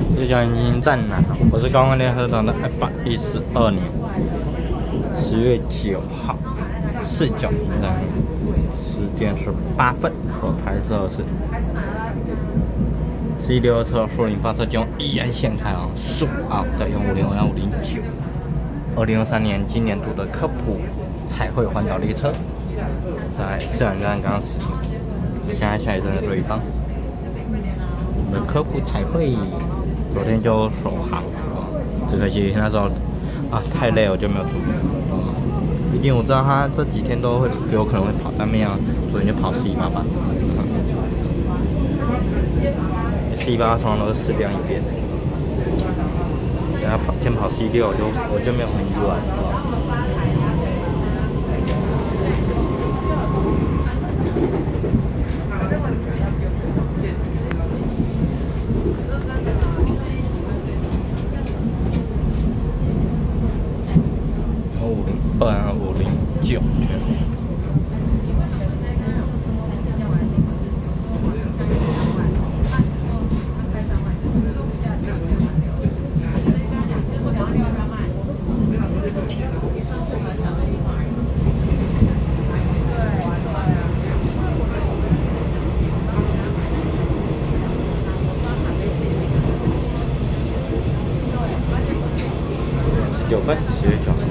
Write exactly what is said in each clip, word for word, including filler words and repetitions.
这叫迎新站南，我是高安联合党的一百一十二年十月九号四九迎站，十点十八分所拍摄是 C 六车树林发车机用依然现开啊，速啊，再用五零幺五零九，二零二三年今年度的科普彩绘环岛列车，在自然站刚刚驶入，现在下一站是瑞芳。我们的科普彩绘昨天就首航，只可惜那时候啊太累了，我就没有注意。毕竟我知道他这几天都会有可能会跑，但没有，昨天就跑四一八八。四一八八通常都是四辆一边的，等下跑先跑 C 六，我就我就没有很意外。五零二五零九。九分，十月九号。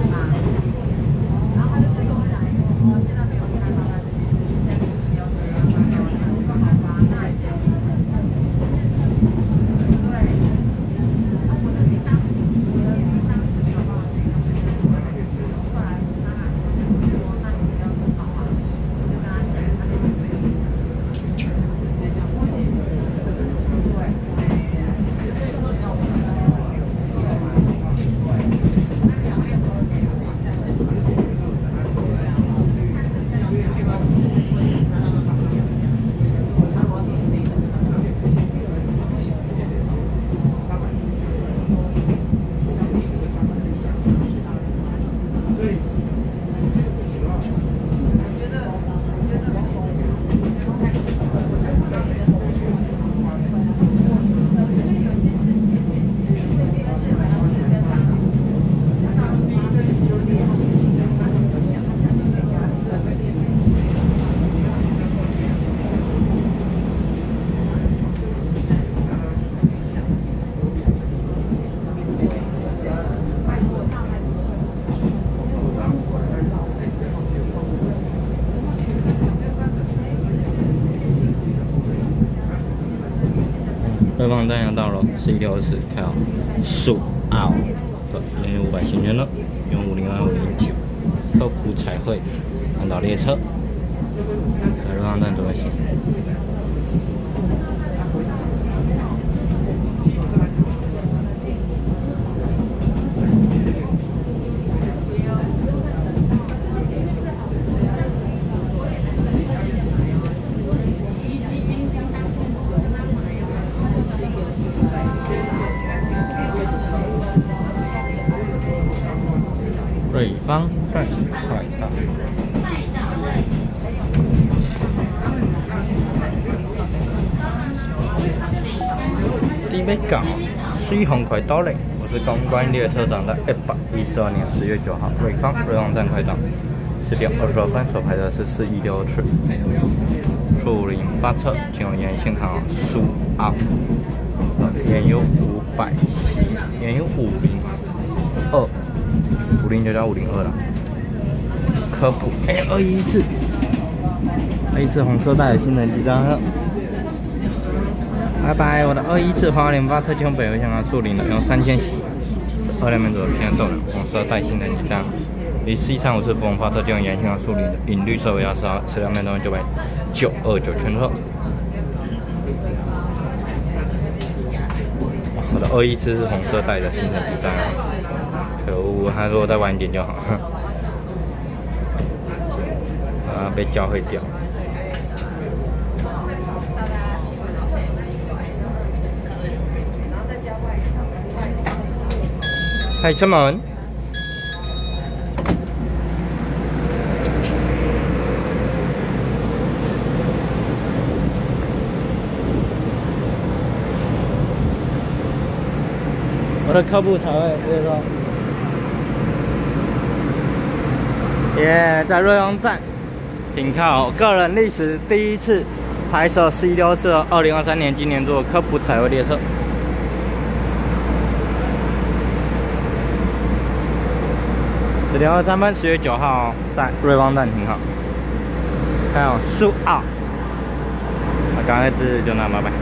瑞芳站要到了 ，C 六十开好，速奥的连五百行圈了，用五零二五零九科普彩绘环岛列车，在瑞芳站左行。瑞芳站快到，地北港水虹快到嘞！我是公关列车长的一百一十二年十月九号，瑞芳瑞芳站快到，十点二十二分所拍的是四一六次，树林发车，请用沿线看好苏澳，也有五百，也有五零二。五零就叫五零二了。科普，哎、欸，二一次，二一次红色带的新人机张了。拜拜，我的二一次花莲发车用北回向啊，树林的用三千喜，是二两面左偏动能，红色带新人机张。离 C 三五次福隆发车就用沿线啊，树林的引绿色为二十二，十两面动九百九二九圈车。我的二一次是红色带的新人机张。可恶，他说我再晚一点就好，啊，被教会掉。开车门。 我的科普彩绘列车。耶， yeah, 在瑞芳站停靠，个人历史第一次拍摄 C 六四二零二三年今年做科普彩绘列车。十点二三分，十月九号在瑞芳站停靠。还有苏澳，那刚才字就那，拜拜。